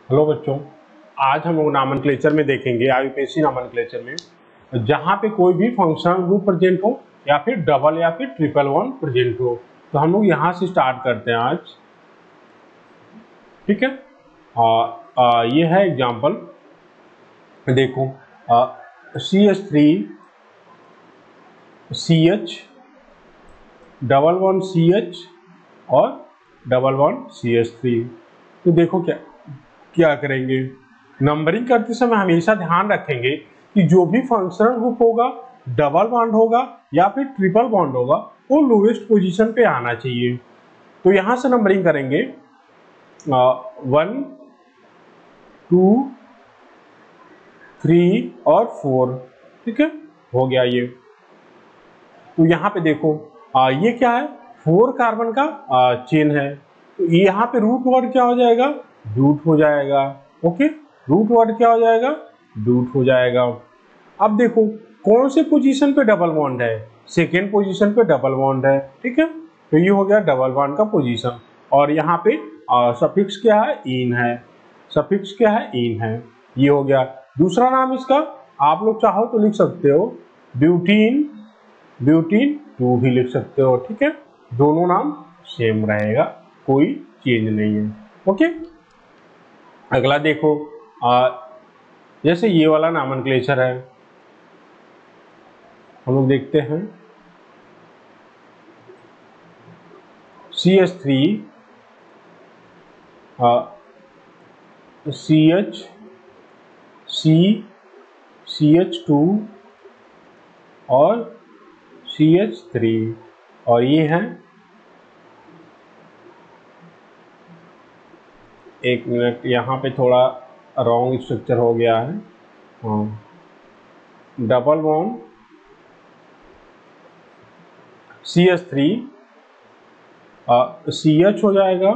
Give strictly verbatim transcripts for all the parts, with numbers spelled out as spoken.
Hello बच्चों, आज हम लोग नॉमेनक्लेचर में देखेंगे आईयूपीएसी नॉमेनक्लेचर में जहाँ पे कोई भी फंक्शनल ग्रुप प्रेजेंट हो या फिर डबल या फिर ट्रिपल वन प्रेजेंट हो। तो हम लोग यहाँ से स्टार्ट करते हैं आज। ठीक है, आ, आ, ये है एग्जाम्पल। देखो, C H three C H double one C H और double one C H three. तो देखो क्या क्या करेंगे, नंबरिंग करते समय हमेशा ध्यान रखेंगे कि जो भी फंक्शनल ग्रुप होगा, डबल बॉन्ड होगा या फिर ट्रिपल बॉन्ड होगा, वो लोवेस्ट पोजीशन पे आना चाहिए। तो यहां से नंबरिंग करेंगे वन टू थ्री और फोर। ठीक है, हो गया ये। तो यहाँ पे देखो, आ, ये क्या है, फोर कार्बन का चेन है। तो यहाँ पे रूट वर्ड क्या हो जाएगा, रूट हो जाएगा। ओके, रूट वर्ड क्या हो जाएगा, रूट हो जाएगा। अब देखो कौन से पोजीशन पे डबल बॉन्ड है, सेकेंड पोजीशन पे डबल बॉन्ड है। ठीक है, तो ये हो गया डबल बॉन्ड का पोजीशन। और यहाँ पे सफिक्स क्या है, इन है। सफिक्स क्या है, इन है। ये हो गया। दूसरा नाम इसका आप लोग चाहो तो लिख सकते हो ब्यूटीन, ब्यूटीन टू भी लिख सकते हो। ठीक है, दोनों नाम सेम रहेगा, कोई चेंज नहीं है। ओके, अगला देखो, आ, जैसे ये वाला नॉमेनक्लेचर है, हम लोग देखते हैं C H three C H C C H two और सी एच थ्री। और ये है, एक मिनट, यहाँ पे थोड़ा रॉन्ग स्ट्रक्चर हो गया है। हाँ, double bond C H three C H हो जाएगा,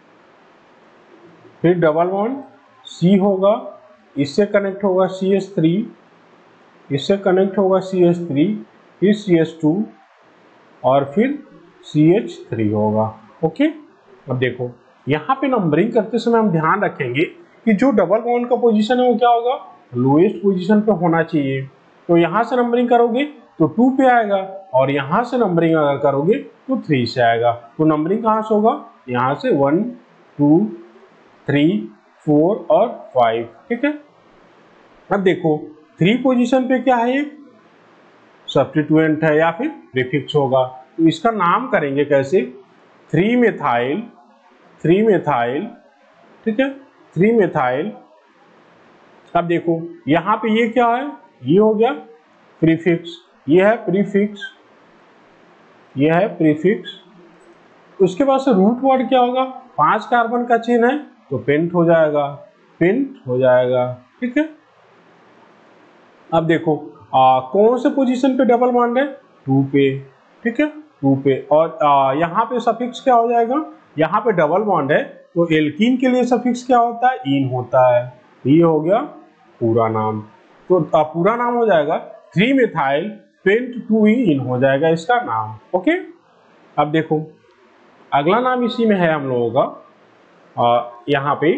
फिर डबल बॉन्ड सी होगा, इससे कनेक्ट होगा सी एच थ्री, इससे कनेक्ट होगा सी एच थ्री, फिर सी एच टू और फिर सी एच थ्री होगा। ओके, अब देखो यहाँ पे नंबरिंग करते समय हम ध्यान रखेंगे कि जो डबल बॉन्ड का पोजीशन है वो क्या होगा, लोएस्ट पोजीशन पे होना चाहिए। तो यहाँ से नंबरिंग करोगे तो टू पे आएगा, और यहाँ से नंबरिंग अगर करोगे तो थ्री से आएगा। तो नंबरिंग कहाँ से होगा, यहाँ से वन टू थ्री फोर और फाइव। ठीक है, अब देखो थ्री पोजीशन पे क्या है, सब्स्टिट्यूएंट है या फिर प्रीफिक्स होगा। तो इसका नाम करेंगे कैसे, थ्री मेथाइल, थ्री मेथाइल। ठीक है, थ्री मेथाइल। अब देखो यहाँ पे ये क्या है, ये हो गया प्रीफिक्स, ये है प्रीफिक्स, ये है प्रीफिक्स। उसके बाद से रूट वर्ड क्या होगा, पांच कार्बन का चेन है तो पेंट हो जाएगा, पेंट हो जाएगा। ठीक है, अब देखो आ, कौन से पोजीशन पे डबल बॉन्ड है, टू पे। ठीक है, टू पे। और आ, यहाँ पे सफिक्स क्या हो जाएगा, यहाँ पे डबल बॉन्ड है तो एल्कीन के लिए सफिक्स क्या होता है, इन होता है। ये हो गया पूरा नाम। तो आ, पूरा नाम हो जाएगा थ्री मेथाइल पेंट टू ही इन हो जाएगा इसका नाम। ओके, अब देखो अगला नाम इसी में है हम लोगों का, यहाँ पे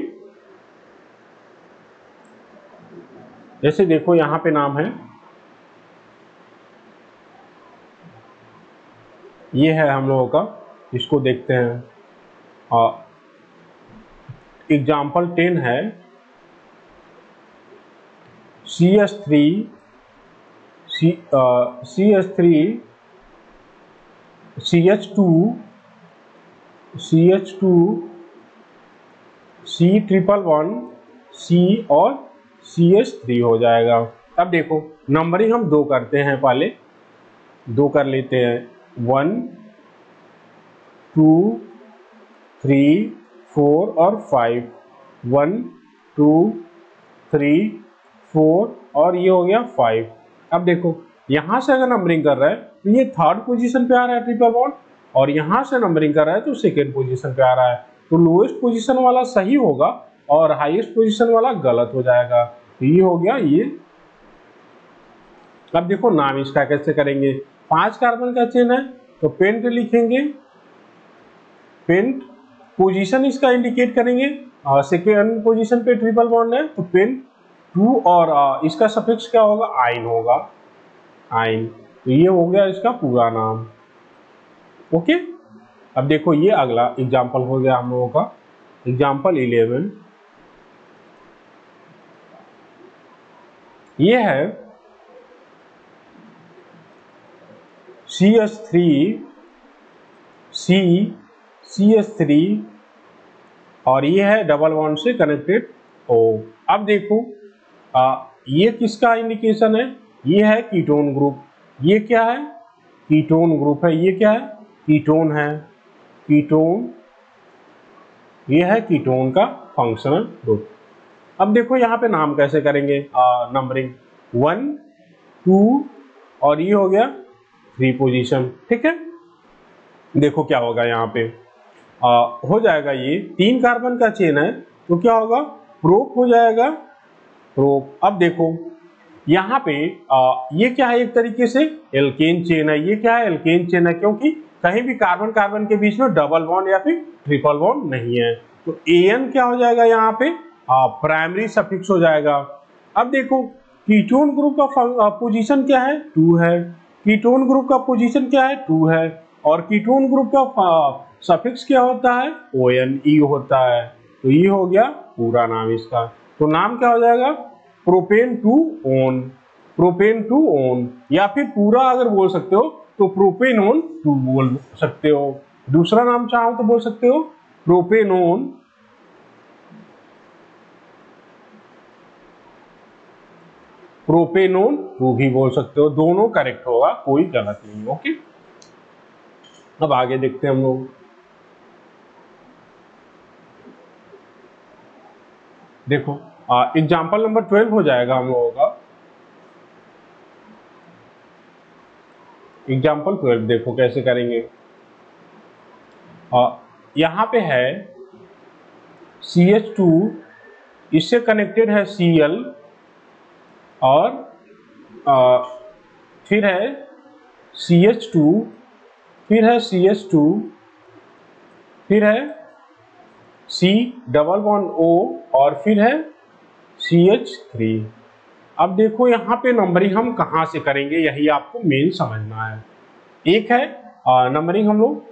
जैसे देखो यहाँ पे नाम है, ये है हम लोगों का, इसको देखते हैं। एग्जाम्पल टेन है C H three C H three C H two C H two C triple one C और सी एच थ्री हो जाएगा। अब देखो नंबरिंग हम दो करते हैं, पहले दो कर लेते हैं, वन टू थ्री फोर और five, one two three four और ये हो गया फाइव। अब देखो यहाँ से अगर नंबरिंग कर रहा है तो ये थर्ड पोजीशन पे आ रहा है ट्रिपल बॉन्ड, और यहाँ से नंबरिंग कर रहा है तो सेकेंड पोजीशन पे आ रहा है। तो लोएस्ट पोजीशन वाला सही होगा और हाईएस्ट पोजीशन वाला गलत हो जाएगा। तो ये हो गया ये। अब देखो नाम इसका कैसे करेंगे, पांच कार्बन का चेन है तो पेंट लिखेंगे, पेंट। पोजीशन इसका इंडिकेट करेंगे सेकेंड पोजीशन पे ट्रिपल बॉन्ड है तो पेन टू और uh, इसका सफिक्स क्या होगा, आइन होगा, आइन। तो ये हो गया इसका पूरा नाम। ओके, अब देखो ये अगला एग्जाम्पल हो गया हम लोगों का, एग्जाम्पल इलेवन। ये है C H three C C H three और ये है डबल बॉन्ड से कनेक्टेड ओ। अब देखो आ, ये किसका इंडिकेशन है, ये है कीटोन ग्रुप। ये क्या है, कीटोन ग्रुप है। ये क्या है, कीटोन है, कीटोन, ये है कीटोन का फंक्शनल ग्रुप। अब देखो यहाँ पे नाम कैसे करेंगे, नंबरिंग वन टू और ये हो गया थ्री पोजीशन। ठीक है, देखो क्या होगा यहाँ पे, आ, हो जाएगा, ये तीन कार्बन का चेन है तो क्या होगा, प्रोप हो जाएगा, प्रोप। अब देखो यहाँ पे आ, ये क्या है, एक तरीके से एल्केन चेन है। ये क्या है, एल्केन चेन है, क्योंकि कहीं भी कार्बन कार्बन के बीच में डबल बॉन्ड या फिर ट्रिपल बॉन्ड नहीं है। तो एन क्या हो जाएगा यहाँ पे, प्राइमरी सफिक्स हो जाएगा। अब देखो कीटोन ग्रुप का पोजीशन क्या है, टू है। कीटोन ग्रुप का पोजीशन क्या है, टू है। और कीटोन ग्रुप का सफिक्स क्या होता है, ओ एन ई होता है। तो ये हो गया पूरा नाम इसका। तो नाम क्या हो जाएगा, propane two one, propane two one, या फिर पूरा अगर बोल सकते हो तो प्रोपेनोन टू बोल सकते हो। दूसरा नाम चाहो तो बोल सकते हो प्रोपेनोन, प्रोपेनोन टू भी बोल सकते हो, दोनों करेक्ट होगा, कोई गलत नहीं। ओके, अब आगे देखते हैं हम लोग। देखो एग्जाम्पल नंबर ट्वेल्व हो जाएगा हम लोगों का, एग्जाम्पल ट्वेल्व देखो कैसे करेंगे। यहां पे है सी एच टू, इससे कनेक्टेड है सी एल और आ, फिर है सी एच टू, फिर है सी एच टू, फिर है C डबल बॉन्ड O और फिर है सी एच थ्री। अब देखो यहाँ पे नंबरिंग हम कहाँ से करेंगे, यही आपको मेन समझना है। एक है नंबरिंग हम लोग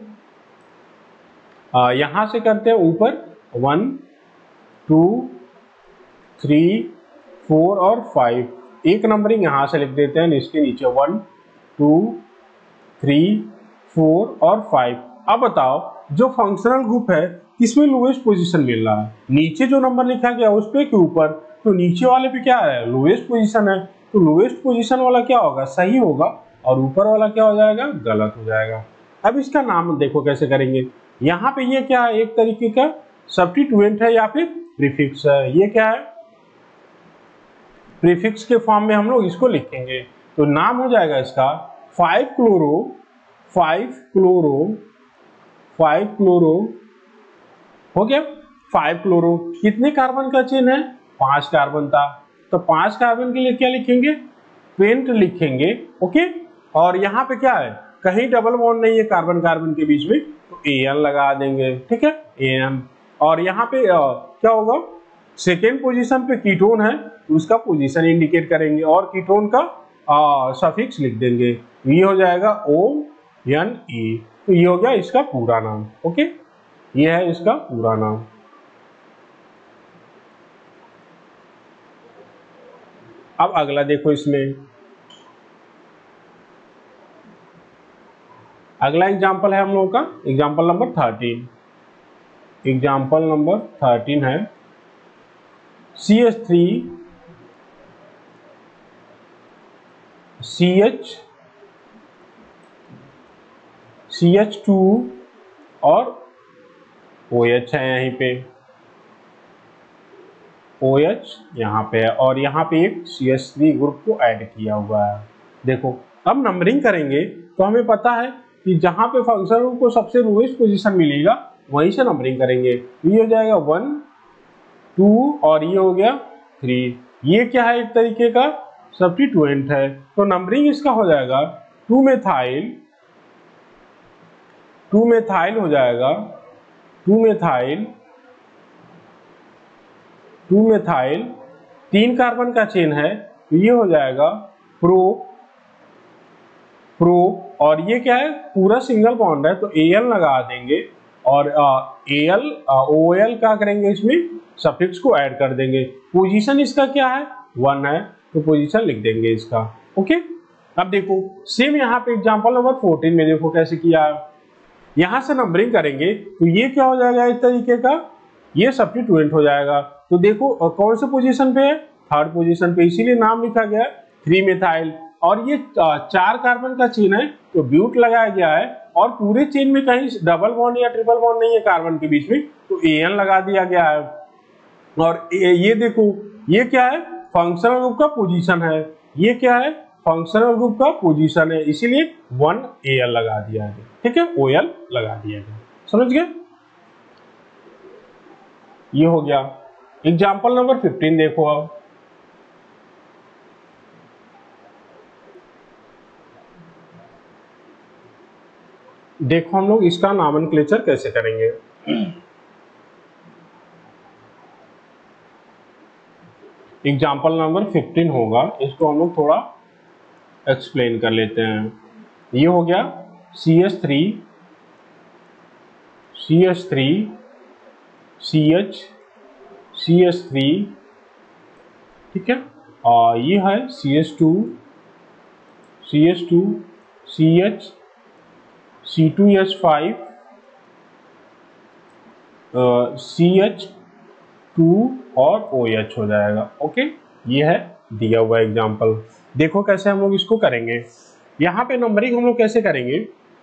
यहाँ से करते हैं, ऊपर वन टू थ्री फोर और फाइव, एक नंबरिंग यहाँ से लिख देते हैं, इसके नीचे वन टू थ्री फोर और फाइव। अब बताओ जो फंक्शनल ग्रुप है किसमें लोएस्ट पोजीशन मिल रहा है, नीचे जो नंबर लिखा गया उस पे कि ऊपर, तो नीचे वाले पे क्या है, लोएस्ट पोजीशन है। तो लोएस्ट पोजीशन वाला क्या होगा, सही होगा, और ऊपर वाला क्या हो जाएगा, गलत हो जाएगा। अब इसका नाम देखो कैसे करेंगे। यहाँ पे ये क्या है, एक तरीके का सब्स्टिट्यूएंट है या फिर प्रीफिक्स है। ये क्या है, प्रीफिक्स के फॉर्म में हम लोग इसको लिखेंगे। तो नाम हो जाएगा इसका five chloro, five chloro, five chloro हो गया। फाइव क्लोरो कितने कार्बन का चेन है, पांच कार्बन था, तो पांच कार्बन के लिए क्या लिखेंगे, पेंट लिखेंगे। ओके, और यहाँ पे क्या है, कहीं डबल बॉन्ड नहीं है कार्बन कार्बन के बीच में, तो ए एन लगा देंगे। ठीक है, ए एन। और यहाँ पे आ, क्या होगा, सेकेंड पोजीशन पे कीटोन है तो उसका पोजीशन इंडिकेट करेंगे और कीटोन का सफिक्स लिख देंगे। ये हो जाएगा ओ एन ई। तो ये हो गया इसका पूरा नाम। ओके, ये है इसका पूरा नाम। अब अगला देखो, इसमें अगला एग्जांपल है हम लोगों का, example number thirteen. Example number thirteen है C H three, C H, C H two और ओ एच है यहीं पे, ओ एच यहाँ पे है, और यहाँ पे एक सी एच थ्री ग्रुप को ऐड किया हुआ है। देखो अब नंबरिंग करेंगे तो हमें पता है कि जहाँ पे फंक्शन ग्रुप को सबसे लोएस्ट पोजीशन मिलेगा वहीं से नंबरिंग करेंगे। ये हो जाएगा वन टू और ये हो गया थ्री। ये क्या है, एक तरीके का सब्स्टिट्यूएंट है, तो नंबरिंग इसका हो जाएगा टू मेथाइल, टू मेथाइल हो जाएगा, टू मेथाइल टू मिथाइल, तीन कार्बन का चेन है तो ये हो जाएगा प्रो प्रो और ये क्या है पूरा सिंगल बॉन्ड है तो Al लगा देंगे और Al O L क्या करेंगे इसमें सफिक्स को ऐड कर देंगे। पोजीशन इसका क्या है वन है तो पोजीशन लिख देंगे इसका। ओके, अब देखो सेम यहाँ पे एग्जांपल नंबर फोर्टीन में देखो कैसे किया है। यहाँ से नंबरिंग करेंगे तो ये क्या हो जाएगा एक तरीके का ये सब्स्टिट्यूएंट हो जाएगा। तो देखो कौन से पोजीशन पे है थर्ड पोजीशन पे, इसीलिए नाम लिखा गया है थ्री मिथाइल। और ये चार कार्बन का चेन है तो ब्यूट लगाया गया है और पूरे चेन में कहीं डबल बॉन्ड या ट्रिपल बॉन्ड नहीं है कार्बन के बीच में तो An लगा दिया गया है। और ये देखो ये क्या है फंक्शनल ग्रुप का पोजीशन है, ये क्या है फंक्शनल ग्रुप का पोजीशन है, इसीलिए वन Al लगा दिया है। ठीक है, O L लगा दिया गया। समझ गए, ये हो गया। एग्जाम्पल नंबर फिफ्टीन देखो अब। देखो हम लोग इसका नॉमेनक्लेचर कैसे करेंगे। एग्जाम्पल नंबर फिफ्टीन होगा, इसको हम लोग थोड़ा एक्सप्लेन कर लेते हैं। ये हो गया C H three C H three C H C H three, ठीक है, और ये है C H two C H two C H C two H five C H two और ओ एच हो जाएगा। ओके, ये है दिया हुआ एग्जाम्पल। देखो कैसे हम लोग इसको करेंगे। यहाँ पे नंबरिंग हम लोग कैसे करेंगे,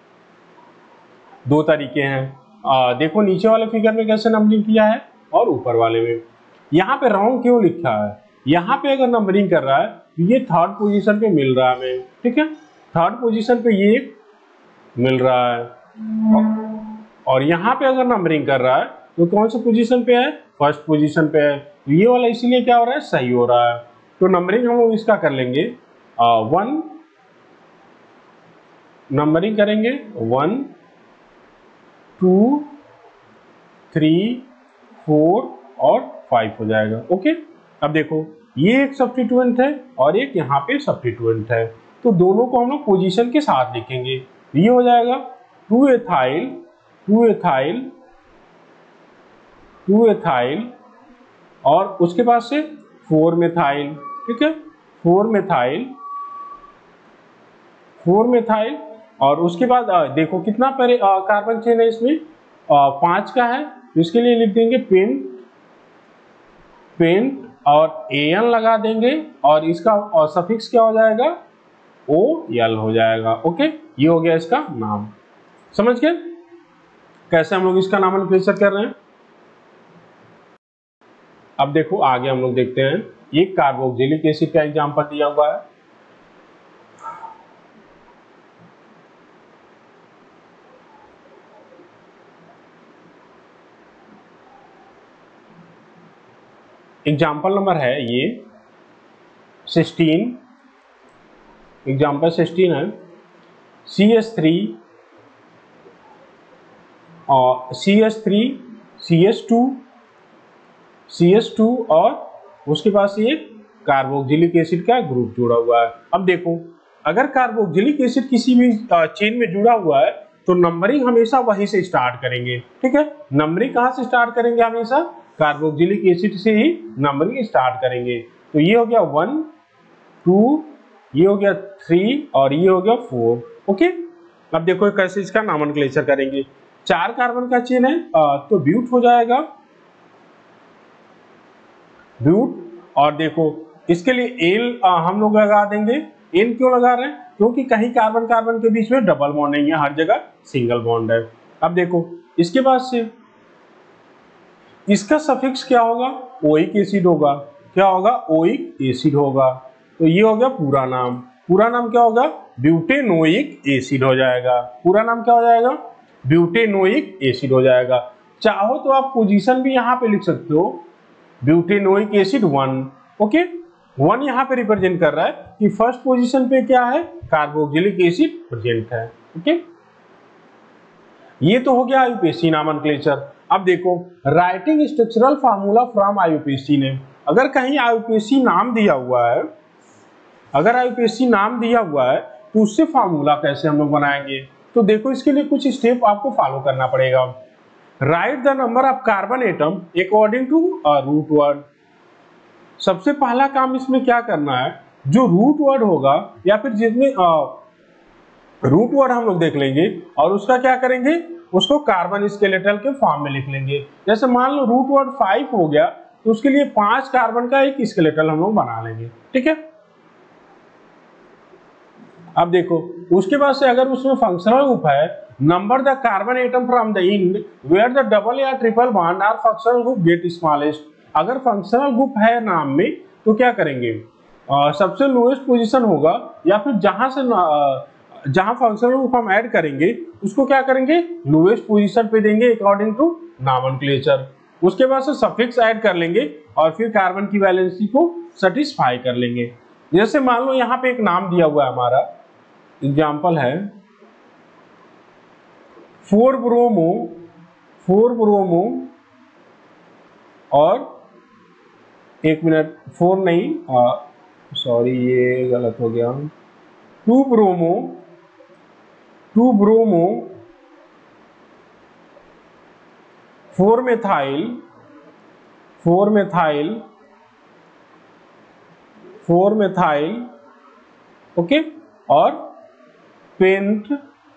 दो तरीके हैं। आ, देखो नीचे वाले फिगर में कैसे नंबरिंग किया है और ऊपर वाले में। यहाँ पे रॉन्ग क्यों लिखा है, यहाँ पे अगर नंबरिंग कर रहा है तो ये थर्ड पोजीशन पे मिल रहा है हमें, ठीक है, थर्ड पोजीशन पे ये मिल रहा है। और यहाँ पे अगर नंबरिंग कर रहा है तो कौन सा पोजीशन पे है, फर्स्ट पोजीशन पे है। तो ये वाला इसीलिए क्या हो रहा है, सही हो रहा है। तो नंबरिंग हम लोग इसका कर लेंगे, आ, वन नंबरिंग करेंगे, वन टू थ्री फोर और फाइव हो जाएगा। ओके, अब देखो ये एक सब्स्टिट्यूएंट है और एक यहाँ पे सब्स्टिट्यूएंट है, तो दोनों को हम लोग पोजीशन के साथ लिखेंगे। ये हो जाएगा two ethyl two ethyl two ethyl और उसके बाद से फोर मेथाइल, ठीक है, फोर मेथाइल फोर मेथाइल और उसके बाद देखो कितना कार्बन चेन है इसमें, पांच का है, तो इसके लिए लिख देंगे पेंट पेंट और An लगा देंगे और इसका और सफिक्स क्या हो जाएगा, O L हो जाएगा। ओके, ये हो गया इसका नाम। समझ गए कैसे हम लोग इसका नॉमेनक्लेचर कर रहे हैं। अब देखो आगे हम लोग देखते हैं, ये कार्बोक्सिलिक एसिड का एग्जांपल दिया हुआ है। एग्जाम्पल नंबर है ये सिक्सटीन, एग्जाम्पल सिक्सटीन है सी एच थ्री और C H three C H two C H two और उसके पास ये कार्बोक्सिलिक एसिड का ग्रुप जुड़ा हुआ है। अब देखो अगर कार्बोक्सिलिक एसिड किसी भी चेन में जुड़ा हुआ है तो नंबरिंग हमेशा वहीं से स्टार्ट करेंगे। ठीक है, नंबरिंग कहाँ से स्टार्ट करेंगे, हमेशा कार्बोक्सिलिक एसिड से ही नंबरिंग स्टार्ट करेंगे। तो ये हो गया वन टू, ये हो गया थ्री और ये हो गया फोर। ओके, अब देखो कैसे इसका नॉमेनक्लेचर करेंगे। चार कार्बन का चेन है तो ब्यूट हो जाएगा, ब्यूट। और देखो इसके लिए एल हम लोग लगा देंगे। एल क्यों लगा रहे हैं, क्योंकि कहीं कार्बन कार्बन के बीच में डबल बॉन्ड नहीं है, हर जगह सिंगल बॉन्ड है। अब देखो इसके बाद से इसका सफिक्स क्या होगा, ओइक एसिड होगा। क्या होगा, ओइक एसिड होगा। तो ये हो गया पूरा नाम। पूरा नाम क्या होगा, ब्यूटेनोइक एसिड हो जाएगा। पूरा नाम क्या हो जाएगा, ब्यूटेनोइक एसिड हो जाएगा। चाहो तो आप पोजीशन भी यहाँ पे लिख सकते हो, butanoic acid one. Okay, one यहाँ पे रिप्रेजेंट कर रहा है कि फर्स्ट पोजीशन पे क्या है, कार्बोक्सिलिक एसिड प्रेजेंट है। ओके, ये तो हो गया आईयूपीएसी नॉमेनक्लेचर। अब देखो, writing structural formula from IUPAC ने, अगर कहीं आईयूपीएसी नाम दिया हुआ है, अगर आईयूपीएसी नाम दिया हुआ है तो उससे फार्मूला कैसे हम लोग बनाएंगे। तो देखो, इसके लिए कुछ स्टेप आपको फॉलो करना पड़ेगा। Write the number of carbon atom according to root word. सबसे पहला काम इसमें क्या करना है, जो रूट वर्ड होगा या फिर जिसमें रूट वर्ड हम लोग देख लेंगे और उसका क्या करेंगे, उसको कार्बन स्केलेटल के फॉर्म में लिख लेंगे। जैसे मान लो रूट वर्ड फाइव हो गया तो उसके लिए पांच कार्बन का एक स्केलेटल हम लोग बना लेंगे, ठीक है। अब देखो, उसके बाद से अगर उसमें फंक्शनल ग्रुप है, number the carbon atom from the end where the double या triple bond are functional group get smallest. अगर फंक्शनल ग्रुप है नाम में तो क्या करेंगे, आ, सबसे लोएस्ट पोजीशन होगा या फिर जहां से जहां फंक्शनल ग्रुप हम ऐड करेंगे उसको क्या करेंगे, लोएस्ट पोजीशन पे देंगे अकॉर्डिंग टू नॉमेनक्लेचर। उसके बाद से सफिक्स ऐड कर लेंगे और फिर कार्बन की वैलेंसी को सेटिस्फाई कर लेंगे। जैसे मान लो यहाँ पे एक नाम दिया हुआ है, हमारा एग्जाम्पल है फोर ब्रोमो, फोर ब्रोमो और एक मिनट, फोर नहीं, सॉरी ये गलत हो गया, two bromo, two bromo four methyl, four methyl, four methyl, okay, और पेंट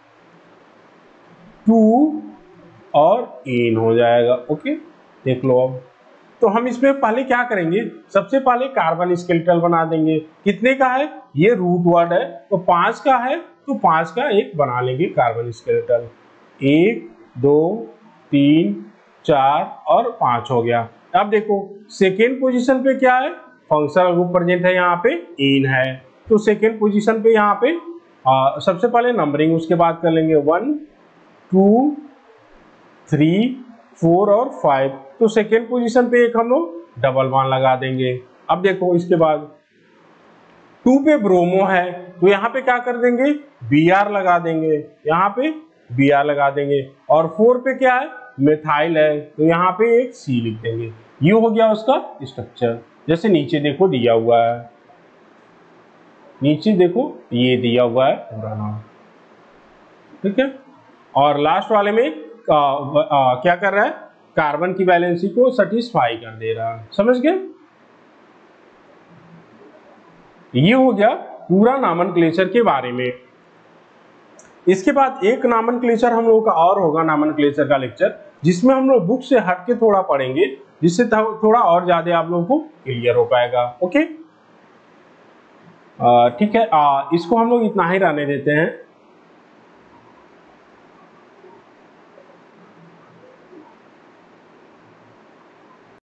टू और एन हो जाएगा, ओके। देख लो अब, तो हम इसमें पहले क्या करेंगे, सबसे पहले कार्बन स्केलेटल बना देंगे। कितने का है, ये रूट वर्ड है तो पांच का है तो पांच का एक बना लेंगे कार्बन स्केलेटल। एक, दो, तीन, चार और पांच हो गया। अब देखो सेकेंड पोजीशन पे क्या है, फंक्शनल ग्रुप प्रेजेंट है, यहाँ पे एन है, तो सेकेंड पोजीशन पे यहाँ पे आ, सबसे पहले नंबरिंग उसके बाद कर लेंगे, वन, टू, थ्री, फोर और फाइव। तो सेकेंड पोजीशन पे एक हम लोग डबल बॉन्ड लगा देंगे। अब देखो इसके बाद टू पे ब्रोमो है तो यहाँ पे क्या कर देंगे, बी आर लगा देंगे, यहाँ पे बी आर लगा देंगे। और फोर पे क्या है, मेथाइल है तो यहाँ पे एक सी लिख देंगे। ये हो गया उसका स्ट्रक्चर। जैसे नीचे देखो दिया हुआ है, नीचे देखो ये दिया हुआ है पूरा नाम, ठीक है। और लास्ट वाले में आ, आ, क्या कर रहा है, कार्बन की वैलेंसी को सेटिस्फाई कर दे रहा है, समझ गए। ये हो गया पूरा नॉमेनक्लेचर के बारे में। इसके बाद एक नॉमेनक्लेचर हम लोगों का और होगा, नॉमेनक्लेचर का लेक्चर, जिसमें हम लोग बुक से हट के थोड़ा पढ़ेंगे, जिससे थोड़ा और ज्यादा आप लोगों को क्लियर हो पाएगा, ओके। ठीक है, आ, इसको हम लोग इतना ही रहने देते हैं।